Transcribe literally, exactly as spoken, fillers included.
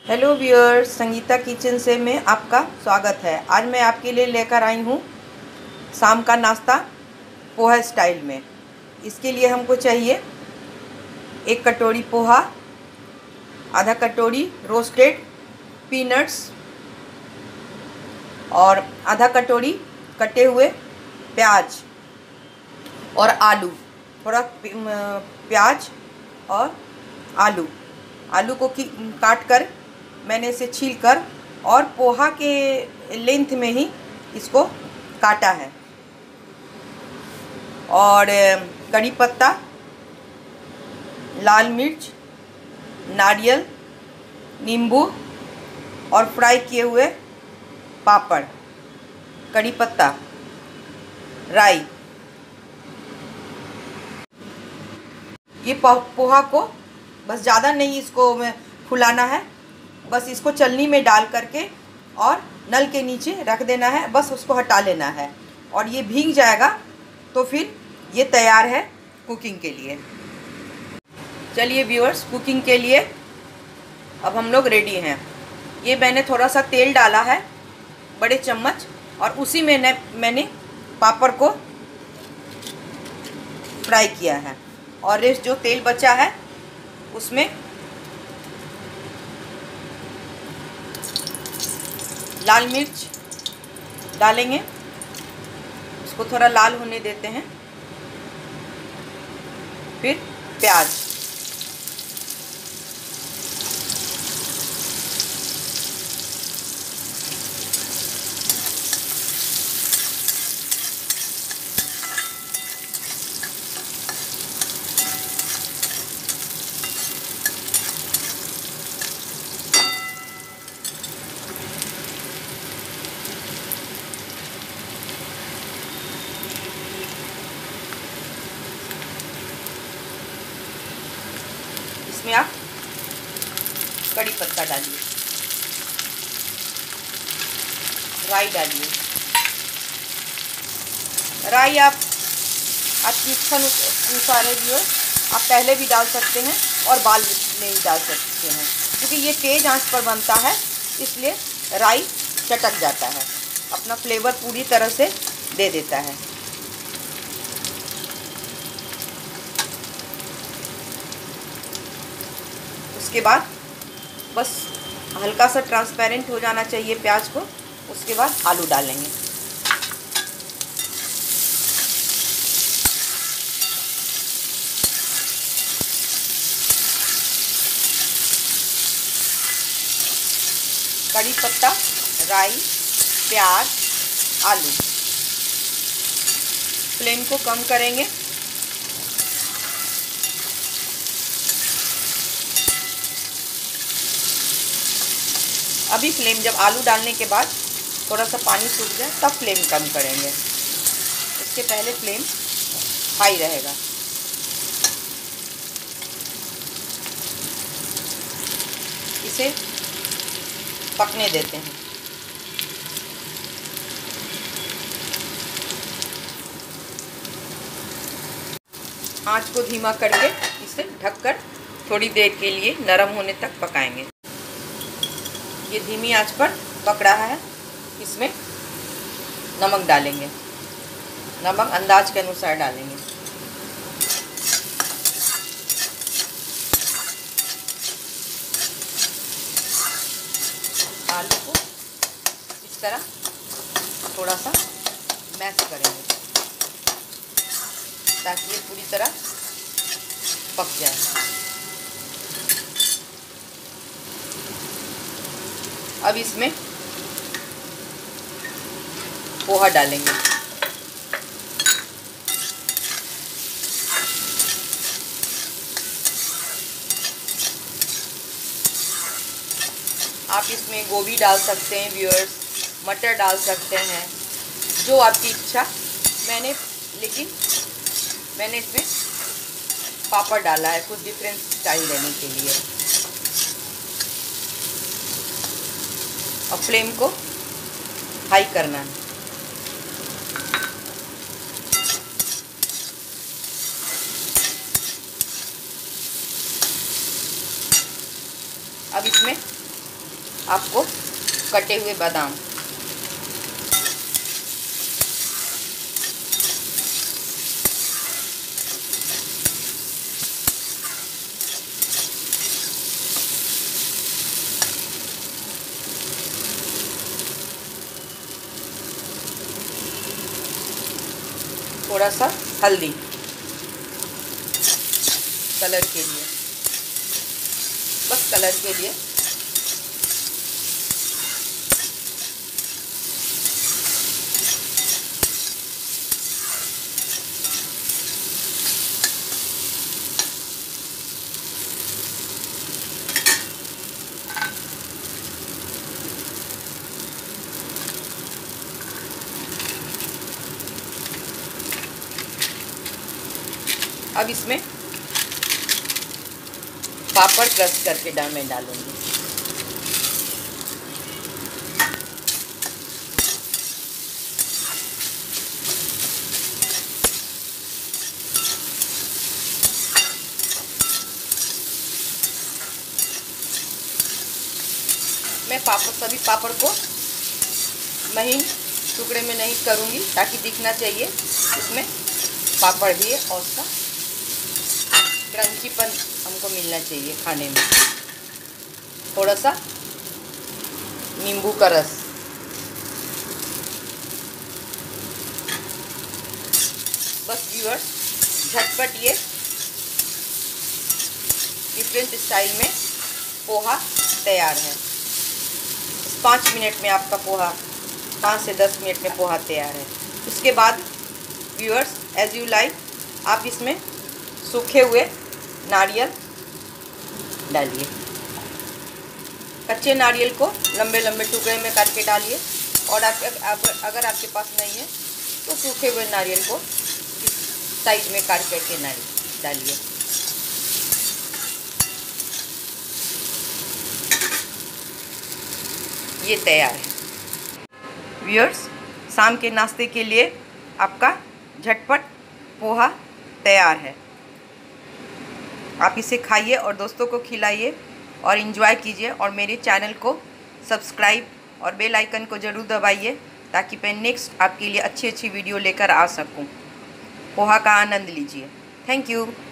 Hello viewers, Sangeeta kitchen से में आपका स्वागत है। आज मैं आपके लिए लेकर आई हूँ शाम का नाश्ता पोहा स्टाइल में। इसके लिए हमको चाहिए एक कटोरी पोहा, आधा कटोरी रोस्टेड पीनट्स और आधा कटोरी कटे हुए प्याज और आलू। थोड़ा प्याज और आलू आलू को काट कर मैंने इसे छील कर और पोहा के लेंथ में ही इसको काटा है। और कड़ी पत्ता, लाल मिर्च, नारियल, नींबू और फ्राई किए हुए पापड़, कड़ी पत्ता, राई। ये पोहा को बस ज़्यादा नहीं इसको फुलाना है, बस इसको चलनी में डाल करके और नल के नीचे रख देना है। बस उसको हटा लेना है और ये भीग जाएगा तो फिर ये तैयार है कुकिंग के लिए। चलिए व्यूअर्स, कुकिंग के लिए अब हम लोग रेडी हैं। ये मैंने थोड़ा सा तेल डाला है, बड़े चम्मच, और उसी में ने, मैंने पापड़ को फ्राई किया है। और रेस्ट जो तेल बचा है उसमें लाल मिर्च डालेंगे, उसको थोड़ा लाल होने देते हैं। फिर प्याज, इसमें आप कड़ी पत्ता डालिए, राई डालिए। राई आप आपकी इच्छा अनुसार है व्यूअर, आप पहले भी डाल सकते हैं और बाद में भी डाल सकते हैं, क्योंकि ये तेज़ आंच पर बनता है, इसलिए राई चटक जाता है, अपना फ्लेवर पूरी तरह से दे देता है। उसके बाद बस हल्का सा ट्रांसपेरेंट हो जाना चाहिए प्याज को। उसके बाद आलू डालेंगे। कड़ी पत्ता, राई, प्याज, आलू। फ्लेम को कम करेंगे। अभी फ्लेम जब आलू डालने के बाद थोड़ा सा पानी सूख जाए तब फ्लेम कम करेंगे, इसके पहले फ्लेम हाई रहेगा। इसे पकने देते हैं। आंच को धीमा करके इसे ढककर थोड़ी देर के लिए नरम होने तक पकाएंगे। ये धीमी आंच पर पक रहा है। इसमें नमक डालेंगे, नमक अंदाज के अनुसार डालेंगे। आलू को इस तरह थोड़ा सा मैश करेंगे ताकि ये पूरी तरह पक जाए। अब इसमें पोहा डालेंगे। आप इसमें गोभी डाल सकते हैं व्यूअर्स, मटर डाल सकते हैं, जो आपकी इच्छा। मैंने लेकिन मैंने इसमें पापड़ डाला है कुछ डिफरेंट स्टाइल देने के लिए। और फ्लेम को हाई करना है। अब इसमें आपको कटे हुए बादाम, थोड़ा सा हल्दी कलर के लिए, बस कलर के लिए। अब इसमें पापड़ क्रश करके डाल मैं डालूंगी। मैं पापड़ सभी पापड़ को महीन टुकड़े में नहीं करूंगी ताकि दिखना चाहिए इसमें पापड़ भी है और उसका क्रंचीपन हमको मिलना चाहिए खाने में। थोड़ा सा नींबू का रस, बस व्यूअर्स झटपट ये डिफरेंट स्टाइल में पोहा तैयार है। पाँच मिनट में आपका पोहा, पाँच से दस मिनट में पोहा तैयार है। उसके बाद व्यूअर्स एज यू लाइक आप इसमें सूखे हुए नारियल डालिए। कच्चे नारियल को लंबे लंबे टुकड़े में काट के डालिए, और आप, अगर आपके पास नहीं है तो सूखे हुए नारियल को इस साइज में काट करके नारियल डालिए। ये तैयार है व्यूअर्स। शाम के नाश्ते के लिए आपका झटपट पोहा तैयार है। आप इसे खाइए और दोस्तों को खिलाइए और एंजॉय कीजिए, और मेरे चैनल को सब्सक्राइब और बेल आइकन को ज़रूर दबाइए ताकि मैं नेक्स्ट आपके लिए अच्छी अच्छी वीडियो लेकर आ सकूं। पोहा का आनंद लीजिए। Thank you.